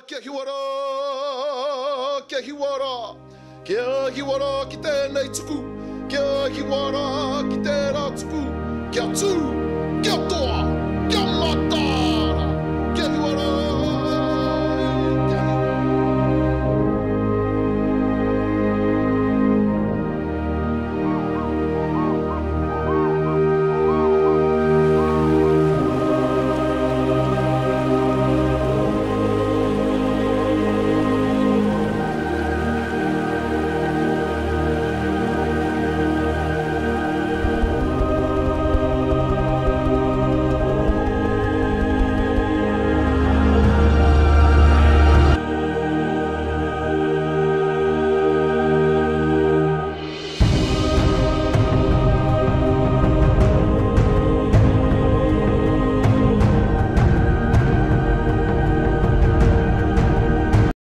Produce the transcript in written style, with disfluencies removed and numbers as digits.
kia hiwara, kia hiwara, kia hiwara ki tēnei tuku, kia hiwara ki tērā tuku, kia tū, kia toa.